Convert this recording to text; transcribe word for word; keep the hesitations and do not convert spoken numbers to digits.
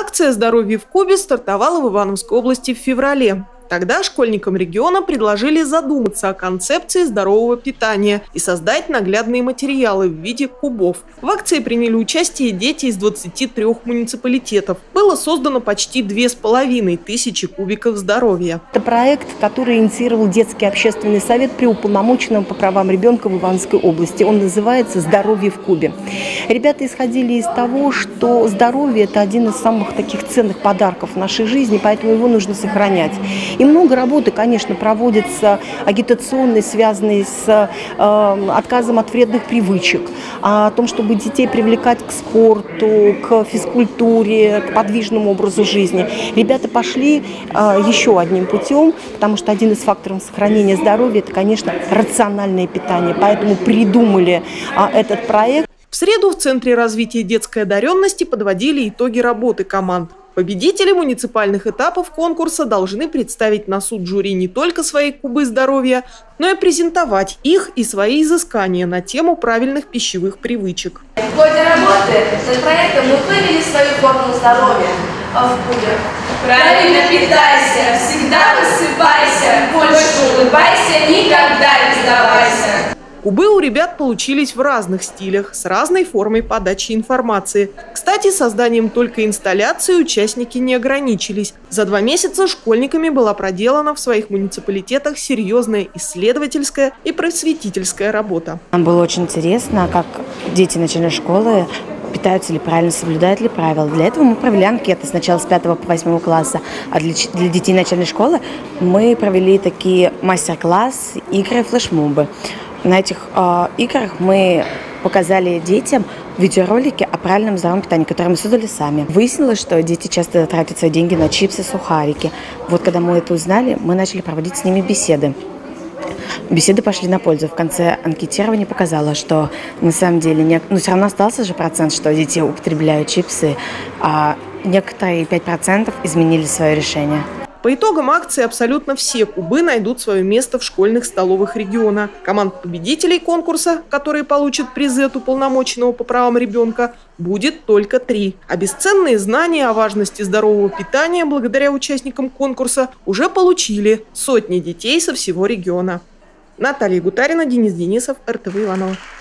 Акция «Здоровье в Кубе» стартовала в Ивановской области в феврале. Тогда школьникам региона предложили задуматься о концепции здорового питания и создать наглядные материалы в виде кубов. В акции приняли участие дети из двадцати трёх муниципалитетов. Было создано почти две с половиной тысячи кубиков здоровья. Это проект, который инициировал детский общественный совет при уполномоченном по правам ребенка в Ивановской области. Он называется «Здоровье в Кубе». Ребята исходили из того, что здоровье – это один из самых таких ценных подарков в нашей жизни, поэтому его нужно сохранять. И много работы, конечно, проводится агитационной, связанной с э, отказом от вредных привычек, о том, чтобы детей привлекать к спорту, к физкультуре, к подвижному образу жизни. Ребята пошли э, еще одним путем, потому что один из факторов сохранения здоровья – это, конечно, рациональное питание. Поэтому придумали э, этот проект. В среду в Центре развития детской одаренности подводили итоги работы команд. Победители муниципальных этапов конкурса должны представить на суд жюри не только свои кубы здоровья, но и презентовать их и свои изыскания на тему правильных пищевых привычек. В ходе работы над проектом мы вывели свою формулу здоровья в кубе. Правильно питайся, всегда высыпайся, больше улыбайся, никогда не сдавайся. Кубы у ребят получились в разных стилях, с разной формой подачи информации. Кстати, созданием только инсталляции участники не ограничились. За два месяца школьниками была проделана в своих муниципалитетах серьезная исследовательская и просветительская работа. Нам было очень интересно, как дети начальной школы питаются ли правильно, соблюдают ли правила. Для этого мы провели анкеты сначала с пятого по восьмой класса, а для, для детей начальной школы мы провели такие мастер-класс, игры, флешмобы. На этих э, играх мы показали детям видеоролики о правильном здоровом питании, которые мы создали сами. Выяснилось, что дети часто тратят свои деньги на чипсы, сухарики. Вот когда мы это узнали, мы начали проводить с ними беседы. Беседы пошли на пользу. В конце анкетирования показало, что на самом деле, не, ну, все равно остался же процент, что дети употребляют чипсы, а некоторые пять процентов изменили свое решение. По итогам акции абсолютно все кубы найдут свое место в школьных столовых региона. Команд победителей конкурса, которые получат призы от уполномоченного по правам ребенка, будет только три. А бесценные знания о важности здорового питания благодаря участникам конкурса уже получили сотни детей со всего региона. Наталья Гутарина, Денис Денисов, эр тэ вэ Иваново.